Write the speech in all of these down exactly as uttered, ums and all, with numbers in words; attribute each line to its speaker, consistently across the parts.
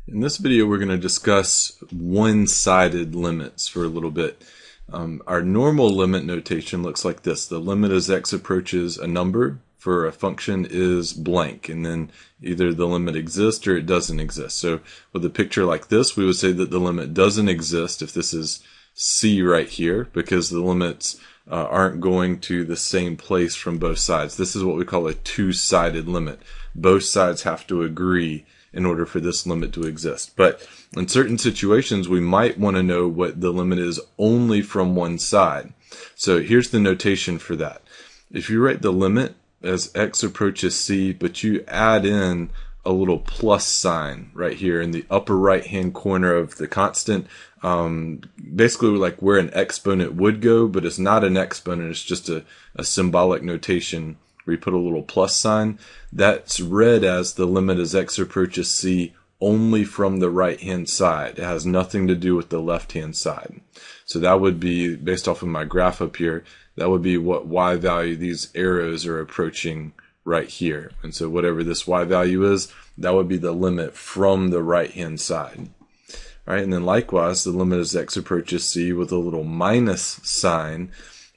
Speaker 1: In this video, we're going to discuss one-sided limits for a little bit. Um, our normal limit notation looks like this. The limit as x approaches a number for a function is blank, and then either the limit exists or it doesn't exist. So with a picture like this, we would say that the limit doesn't exist if this is c right here, because the limits uh, aren't going to the same place from both sides. This is what we call a two-sided limit. Both sides have to agree in order for this limit to exist. But in certain situations, we might want to know what the limit is only from one side. So here's the notation for that. If you write the limit as x approaches c, but you add in a little plus sign right here in the upper right hand corner of the constant, um, basically like where an exponent would go, but it's not an exponent, it's just a, a symbolic notation. We put a little plus sign. That's read as the limit as x approaches c only from the right hand side. It has nothing to do with the left hand side. So that would be, based off of my graph up here, that would be what y value these arrows are approaching right here. And so whatever this y value is, that would be the limit from the right hand side. All right, and then likewise, the limit as x approaches c with a little minus sign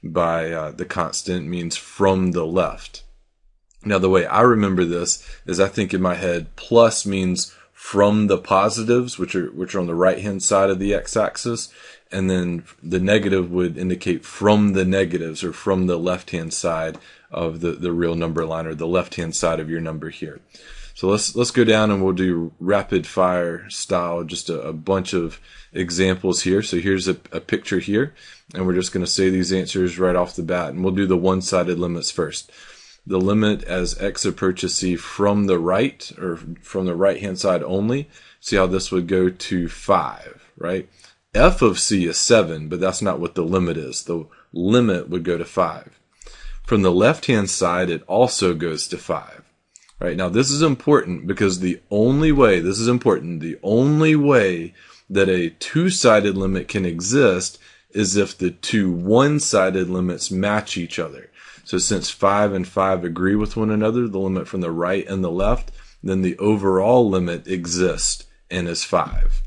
Speaker 1: by uh, the constant means from the left. Now the way I remember this is I think in my head plus means from the positives, which are which are on the right hand side of the x-axis, and then the negative would indicate from the negatives or from the left hand side of the, the real number line, or the left hand side of your number here. So let's let's go down and we'll do rapid fire style, just a, a bunch of examples here. So here's a, a picture here, and we're just going to say these answers right off the bat, and we'll do the one-sided limits first. The limit as x approaches c from the right, or from the right hand side only. See how this would go to five, right? F of c is seven, but that's not what the limit is. The limit would go to five. From the left hand side, it also goes to five. Right, now this is important because the only way, this is important, the only way that a two-sided limit can exist is if the two one-sided limits match each other. So since five and five agree with one another, the limit from the right and the left, then the overall limit exists and is five.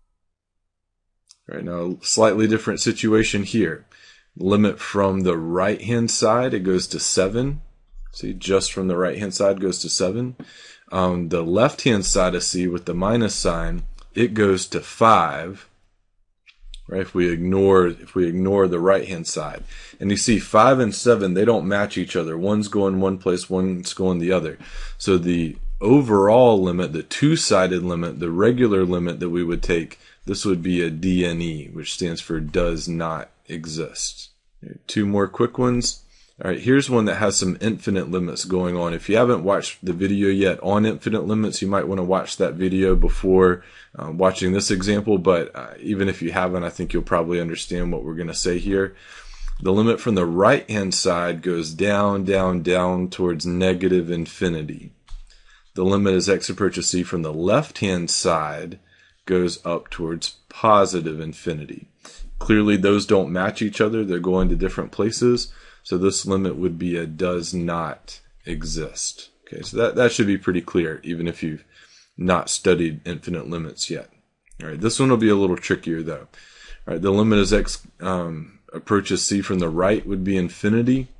Speaker 1: All right, now slightly different situation here. Limit from the right-hand side, it goes to seven. See, just from the right-hand side goes to seven. Um, the left-hand side of c with the minus sign, it goes to five. Right? If we ignore if we ignore the right-hand side, and you see five and seven, they don't match each other. One's going one place, one's going the other. So the overall limit, the two-sided limit, the regular limit that we would take, this would be a D N E, which stands for does not exist. Okay, two more quick ones. All right, here's one that has some infinite limits going on. If you haven't watched the video yet on infinite limits, you might want to watch that video before uh, watching this example, but uh, even if you haven't, I think you'll probably understand what we're going to say here. The limit from the right-hand side goes down, down, down towards negative infinity. The limit as x approaches c from the left-hand side goes up towards positive infinity. Clearly, those don't match each other. They're going to different places. So this limit would be a does not exist. Okay, so that, that should be pretty clear, even if you've not studied infinite limits yet. All right, this one will be a little trickier, though. All right, the limit as x um, approaches c from the right would be infinity.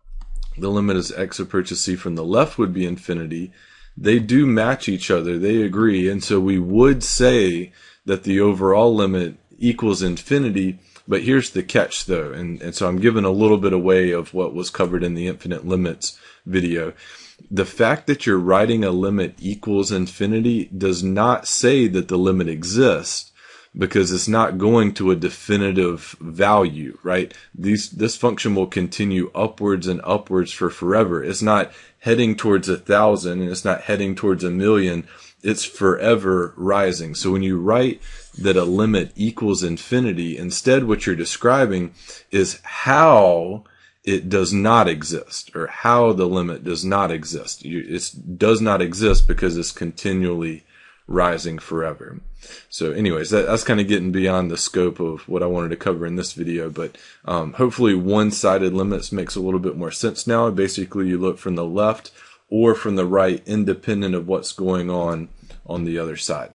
Speaker 1: The limit as x approaches c from the left would be infinity. They do match each other. They agree. And so we would say that the overall limit equals infinity. But here's the catch, though, and, and so I'm giving a little bit away of what was covered in the infinite limits video. The fact that you're writing a limit equals infinity does not say that the limit exists, because it's not going to a definitive value, right? These, this function will continue upwards and upwards for forever. It's not heading towards a thousand, and it's not heading towards a million. It's forever rising. So when you write that a limit equals infinity, instead what you're describing is how it does not exist, or how the limit does not exist. It does not exist because it's continually rising forever. So anyways, that, that's kind of getting beyond the scope of what I wanted to cover in this video, but um, hopefully one-sided limits makes a little bit more sense now. Basically, you look from the left or from the right, independent of what's going on on the other side.